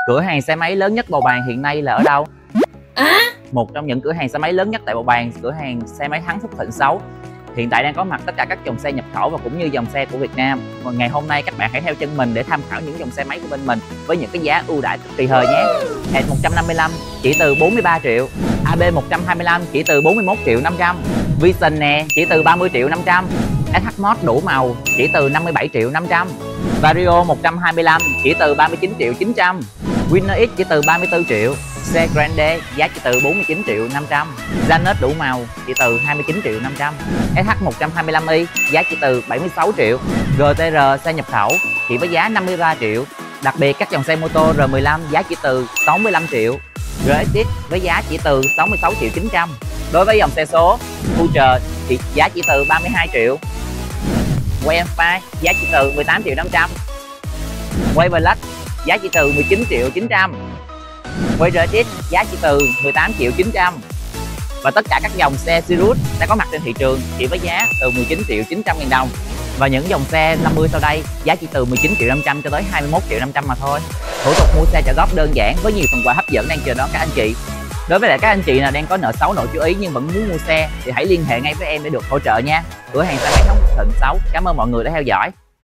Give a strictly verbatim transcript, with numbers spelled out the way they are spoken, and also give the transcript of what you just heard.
Cửa hàng xe máy lớn nhất Bầu Bàng hiện nay là ở đâu? À? Một trong những cửa hàng xe máy lớn nhất tại Bầu Bàng, cửa hàng xe máy Thắng Phúc Thịnh sáu. Hiện tại đang có mặt tất cả các dòng xe nhập khẩu và cũng như dòng xe của Việt Nam. Và ngày hôm nay các bạn hãy theo chân mình để tham khảo những dòng xe máy của bên mình với những cái giá ưu đãi cực kỳ hời nhé. Edge một trăm năm mươi lăm chỉ từ bốn mươi ba triệu, a bê một trăm hai mươi lăm chỉ từ bốn mươi mốt triệu năm trăm, Vision nè chỉ từ ba mươi triệu năm trăm, ét hát Mod đủ màu chỉ từ năm mươi bảy triệu năm trăm, Vario một trăm hai mươi lăm chỉ từ ba mươi chín triệu chín trăm, Winner X chỉ từ ba mươi tư triệu, xe Grande giá chỉ từ bốn mươi chín triệu năm trăm, Zanet đủ màu chỉ từ hai mươi chín triệu năm trăm, ét hát một trăm hai mươi lăm i giá chỉ từ bảy mươi sáu triệu, giê tê rờ xe nhập khẩu chỉ với giá năm mươi ba triệu. Đặc biệt các dòng xe mô tô R mười lăm giá chỉ từ sáu mươi lăm triệu, rờ ét ích với giá chỉ từ sáu mươi sáu triệu chín trăm. Đối với dòng xe số Future thì giá chỉ từ ba mươi hai triệu, Way em năm giá chỉ từ mười tám triệu năm trăm, Way Black giá chỉ từ mười chín triệu chín trăm, Way rờ ét giá chỉ từ mười tám triệu chín trăm. Và tất cả các dòng xe Sirius đã có mặt trên thị trường chỉ với giá từ mười chín triệu chín trăm nghìn đồng. Và những dòng xe năm mươi sau đây giá chỉ từ mười chín triệu năm trăm cho tới hai mươi mốt triệu năm trăm mà thôi. Thủ tục mua xe trả góp đơn giản với nhiều phần quà hấp dẫn đang chờ đón các anh chị. Đối với lại các anh chị nào đang có nợ xấu nợ chú ý nhưng vẫn muốn mua xe thì hãy liên hệ ngay với em để được hỗ trợ nha. Cửa hàng xe máy Thắng Phúc Thịnh sáu. Cảm ơn mọi người đã theo dõi.